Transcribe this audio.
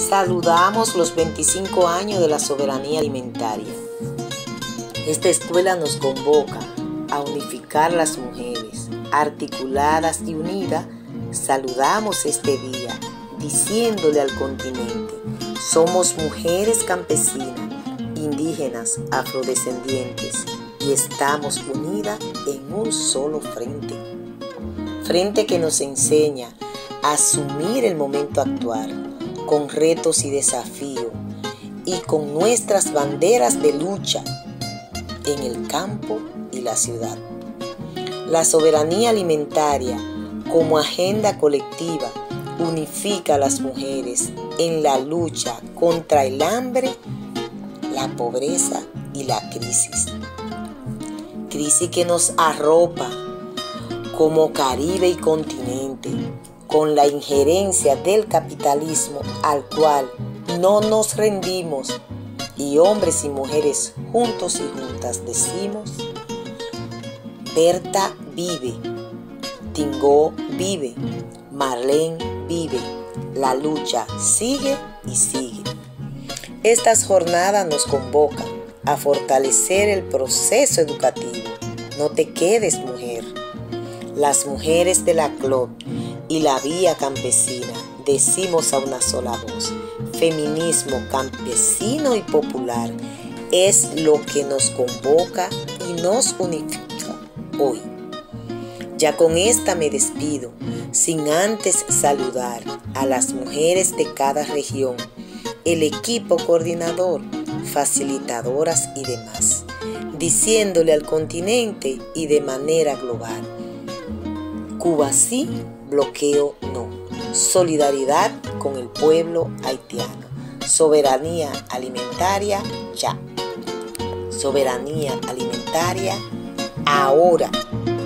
Saludamos los 25 años de la soberanía alimentaria. Esta escuela nos convoca a unificar las mujeres, articuladas y unidas. Saludamos este día, diciéndole al continente: somos mujeres campesinas, indígenas, afrodescendientes, y estamos unidas en un solo frente. Frente que nos enseña a asumir el momento actual, con retos y desafíos, y con nuestras banderas de lucha en el campo y la ciudad. La soberanía alimentaria, como agenda colectiva, unifica a las mujeres en la lucha contra el hambre, la pobreza y la crisis. Crisis que nos arropa como Caribe y continente, con la injerencia del capitalismo al cual no nos rendimos, y hombres y mujeres juntos y juntas decimos: Berta vive, Tingó vive, Marlene vive, la lucha sigue y sigue. Estas jornadas nos convocan a fortalecer el proceso educativo. No te quedes, mujer. Las mujeres de la CLOP y la Vía Campesina decimos a una sola voz: feminismo campesino y popular es lo que nos convoca y nos unifica hoy. Ya con esta me despido, sin antes saludar a las mujeres de cada región, el equipo coordinador, facilitadoras y demás, diciéndole al continente y de manera global: Cuba sí, bloqueo no. Solidaridad con el pueblo haitiano. Soberanía alimentaria ya. Soberanía alimentaria ahora.